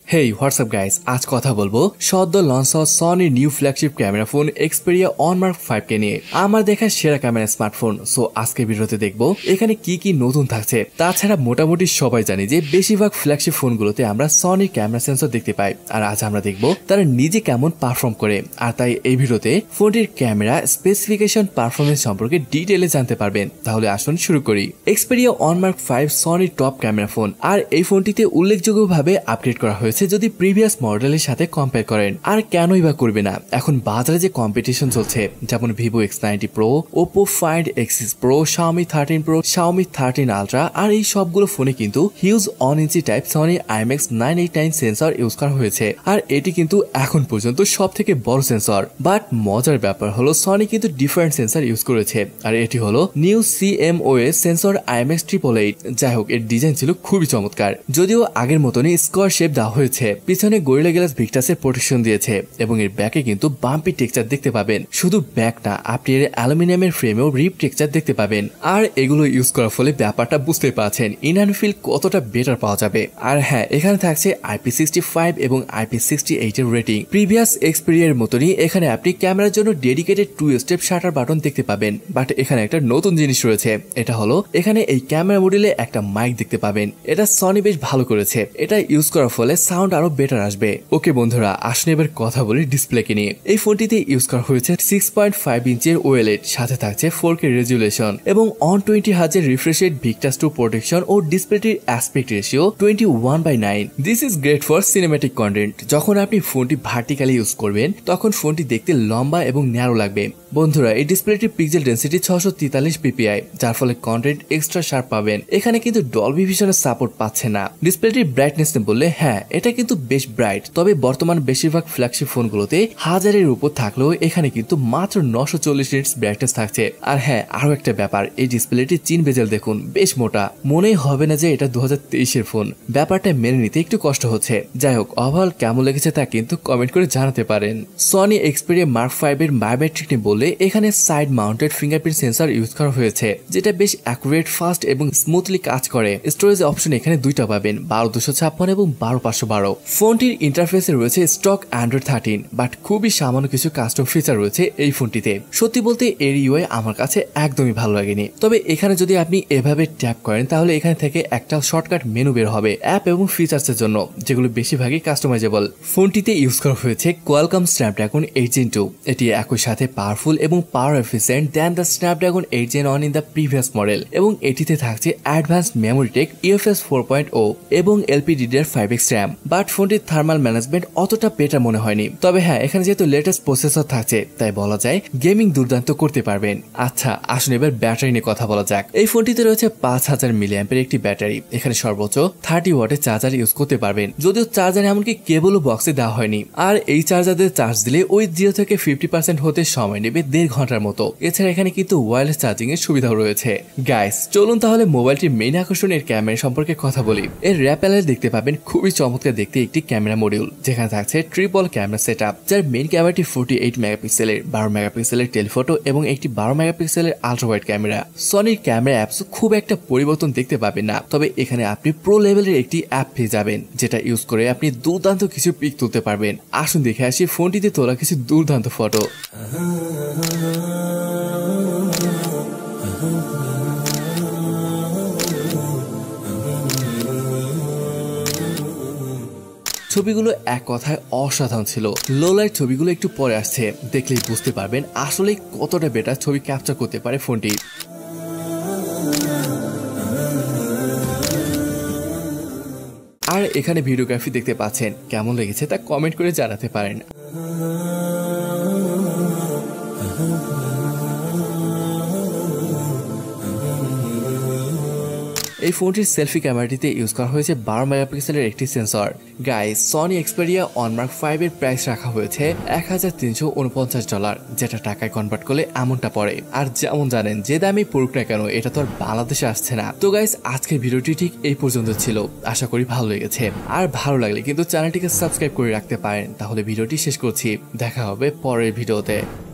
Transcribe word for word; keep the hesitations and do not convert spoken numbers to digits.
Hey, what's up guys? आज কথা বলবো সদ্য লঞ্চ হওয়া Sony new flagship camera phone Xperia OnMark five কে নিয়ে। আমার দেখা সেরা ক্যামেরা স্মার্টফোন। সো আজকে ভিডিওতে দেখবো এখানে কি কি নতুন থাকছে। তাছাড়া মোটামুটি সবাই জানি যে বেশিরভাগ ফ্ল্যাগশিপ ফোনগুলোতে আমরা Sony ক্যামেরা সেন্সর দেখতে পাই। আর আজ আমরা দেখবো তারা নিজে কেমন পারফর্ম করে। আর তাই এই ভিডিওতে ফোনটির ক্যামেরা স্পেসিফিকেশন পারফরমেন্স সম্পর্কে ডিটেইলে জানতে পারবেন। তাহলে আসুন শুরু করি। Xperia OnMark five Sony top camera phone. আর এই ফোনটিতে উল্লেখযোগ্যভাবে আপগ্রেড করা হয়েছে যদি প্রিভিয়াস মডেলের সাথে কম্পেয়ার করেন। আর কেনই বা করবে না, এখন বাজারে যে কম্পিটিশন চলছে যেমন Vivo X ninety Pro, Oppo Find X six Pro, Xiaomi thirteen Pro, Xiaomi thirteen Ultra, আর এই সবগুলো ফোনে কিন্তু huge on inch type Sony IMX nine eight nine sensor use করা হয়েছে। আর এটি কিন্তু এখন পর্যন্ত সব থেকে বড় সেন্সর। বাট মজার ব্যাপার হলো সনি কিন্তু ডিফারেন্ট সেন্সর ইউজ করেছে। আর এটি হলো new CMOS sensor IMX triple eight. যাই হোক, এর ডিজাইন ছিল খুবই চমৎকার, যদিও আগের মতনই স্কোয়ার শেপ দেওয়া হয়েছে। পিছনে গরিলা গ্লাস ভিক্টাসের প্রোটেকশন দিয়েছে এবং এর ব্যাকে কিন্তু বাম্পি টেক্সচার দেখতে পাবেন। শুধু ব্যাক না, আপনি এর অ্যালুমিনিয়ামের ফ্রেমেও রিপ টেক্সচার দেখতে পাবেন। আর এগুলো ইউজ করার ফলে ব্যাপারটা বুঝতে পারছেন ইনহ্যান্ড ফিল কতটা বেটার পাওয়া যাবে। আর হ্যাঁ, এখানে থাকছে আইপি সিক্সটি ফাইভ এবং আইপি সিক্সটি এইট এর রেটিং। প্রিভিয়াস এক্সপেরিয়ার মতনই এখানে আপনি ক্যামেরার জন্য dedicated two step shutter button দেখতে পাবেন। বাট এখানে একটা নতুন জিনিস রয়েছে, এটা হলো এখানে এই ক্যামেরা মডিউলে একটা মাইক দেখতে পাবেন। এটা সনি বেশ ভালো করেছে। এটা ইউজ করার ফলে সাউন্ড আরো বেটার আসবে। ওকে বন্ধুরা, আসুন এবার কথা বলি ডিসপ্লেকে নিয়ে। এই ফোনটিতে ইউজ করা হয়েছে সিক্স পয়েন্ট ফাইভ ইঞ্চের ওএলইডি, সাথে থাকছে ফোর কে রেজুলেশন এবং ওয়ান টোয়েন্টি হার্জের refresh rate, Victus two protection ও ডিসপ্লেটির aspect ratio twenty one by nine. This is great for cinematic content. যখন আপনি ফোনটি ভার্টিক্যালি ইউজ করবেন তখন ফোনটি দেখতে লম্বা এবং ন্যারো লাগবে। বন্ধুরা, এই ডিসপ্লেটির পিক্সেল ডেন্সিটি ছশো তেতাল্লিশ পিপিআই, যার ফলে কন্টেন্ট এক্সট্রা শার্প পাবেন। এখানে কিন্তু ডলবি ভিশনের সাপোর্ট পাচ্ছে না। ডিসপ্লেটির ব্রাইটনেস বললে হ্যাঁ, এটা কিন্তু বেশ ব্রাইট, তবে বর্তমান বেশিরভাগ ফ্ল্যাগশিপ ফোনগুলোতে হাজারের উপর থাকলেও এখানে কিন্তু মাত্র নশো চল্লিশ নিটস ব্রাইটনেস থাকছে। আর হ্যাঁ, আরো একটা ব্যাপার, এই ডিসপ্লেটির চিন বেজেল দেখুন, বেশ মোটা। মনেই হবে না যে এটা দু হাজার তেইশের ফোন। ব্যাপারটা মেনে নিতে একটু কষ্ট হচ্ছে। যাই হোক, ওভারঅল কেমন লেগেছে তা কিন্তু কমেন্ট করে জানাতে পারেন। সনি এক্সপেরিয়া মার্ক ফাইভ এর বায়োমেট্রিক নিয়ে বললে এখানে side mounted fingerprint sensor use করা হয়েছে, যেটা বেশ অ্যাকুরেট, ফাস্ট এবং স্মুথলি কাজ করে। স্টোরেজ অপশন এখানে দুইটা পাবেন, বারো দুশো ছাপ্পান্ন এবং বারো পাঁচশো বারো। ফোনটির ইন্টারফেসে রয়েছে স্টক অ্যান্ড্রয়েড থার্টিন, বাট খুবই সামান্য কিছু কাস্টম ফিচার রয়েছে এই ফোনটিতে। সত্যি বলতে এর ইউআই আমার কাছে একদমই ভালো লাগেনি। তবে এখানে যদি আপনি এভাবে ট্যাপ করেন তাহলে এখানে থেকে একটা শর্টকাট মেনু বের হবে অ্যাপ এবং ফিচার্সের জন্য, যেগুলো বেশিরভাগই কাস্টমাইজেবল। ফোনটিতে ইউজ করা হয়েছে Qualcomm Snapdragon eight Gen two. এটি একই সাথে পাওয়ারফুল এবং power efficient then the Snapdragon eight Gen one in the previous model. এবং এটিতে থাকছে advanced memory tech UFS four point o এবং LPDDR five X RAM. But ফোনটির থার্মাল ম্যানেজমেন্ট অতটা বেটার মনে হয়নি। তবে হ্যাঁ, এখানে যেহেতু লেটেস্ট প্রসেসর থাকছে তাই বলা যায় গেমিং দুর্দান্ত করতে পারবেন। আচ্ছা, আসুন এবার ব্যাটারি নিয়ে কথা বলা যাক। এই ফোনটিতে রয়েছে পাঁচ হাজার মিলি অ্যাম্পের একটি ব্যাটারি। এখানে সর্বোচ্চ থার্টি ওয়াটের চার্জার ইউজ করতে পারবেন, যদিও চার্জার এমনকি কেবলও বক্সে দেওয়া হয়নি। আর এই চার্জারদের চার্জ দিলে ওই জিরো থেকে ফিফটি পার্সেন্ট হতে সময় নেবে দেড় ঘন্টার মতো। এছাড়া এখানে কিন্তু ওয়্যারলেস চার্জিং এর সুবিধাও রয়েছে। গাইস, চলুন তাহলে মোবাইলটির মেইন আকর্ষণের ক্যামেরা সম্পর্কে কথা বলি। এর র্যাপ প্যানেল দেখতে পাবেন খুবই চমৎকার দেখতে একটি ক্যামেরা মডিউল, যেখানে থাকছে ট্রিপল ক্যামেরা সেটআপ, যার মেইন ক্যামেরাটি ফোর্টি এইট মেগাপিক্সেলের, বারো মেগাপিক্সেলের টেলিফটো এবং একটি বারো মেগাপিক্সেলের আলট্রা ওয়াইড ক্যামেরা। সনির ক্যামেরা অ্যাপস খুব একটা পরিবর্তন দেখতে পাবেন না, তবে এখানে আপনি প্রো লেভেলের একটি অ্যাপ পেয়ে যাবেন, যেটা ইউজ করে আপনি দুর্দান্ত কিছু পিক তুলতে পারবেন। আসুন দেখে আসি ফোনটিতে তোলা কিছু দুর্দান্ত ফটো। ছবিগুলো এক কথায় অসাধারণ ছিল। লো লাইট ছবিগুলো একটু পরে আসছে, দেখলেই বুঝতে পারবেন আসলে কতটা বেটার ছবি ক্যাপচার করতে পারে ফোনটি। আর এখানে ভিডিওগ্রাফি দেখতে পাচ্ছেন, কেমন লেগেছে তা কমেন্ট করে জানাতে পারেন। এই ফোনটির সেলফি ক্যামেরাটিতে ইউজ করা হয়েছে বারো মেগাপিক্সেলের একটি sensor. Guys, Sony Xperia OnMark five এর প্রাইস রাখা হয়েছে এক হাজার তিনশো উনপঞ্চাশ ডলার, যেটা টাকায় কনভার্ট করলে এমনটা পড়ে। আর যেমন জানেন, যে দামই পড়ুক না কেন, এটা তো আর বাংলাদেশে আসছে না। তো গাইস, আজকের ভিডিওটি ঠিক এই পর্যন্ত ছিল। আশা করি ভালো লেগেছে। আর ভালো লাগলে কিন্তু চ্যানেলটিকে সাবস্ক্রাইব করে রাখতে পারেন। তাহলে ভিডিওটি শেষ করছি, দেখা হবে পরের ভিডিওতে।